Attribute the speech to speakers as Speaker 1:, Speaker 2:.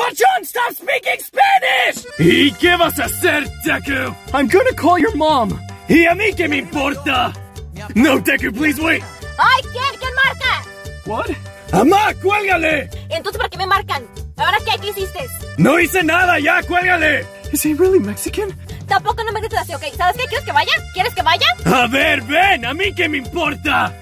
Speaker 1: John, stop speaking Spanish! ¿Y qué vas a hacer, Deku? I'm gonna call your mom. ¿Y a mí qué me importa? No, Deku, please wait.
Speaker 2: ¡Ay! ¿Quién marca?
Speaker 1: What? ¡Amá, cuélgale!
Speaker 2: Entonces, ¿para qué me marcan? ¿Ahora qué? ¿Qué hiciste?
Speaker 1: No hice nada, ya, cuélgale. Is he really Mexican?
Speaker 2: Tampoco no me grites así, ¿ok? ¿Sabes qué? ¿Quieres que vaya? ¿Quieres que vaya?
Speaker 1: A ver, ven, ¿a mí qué me importa?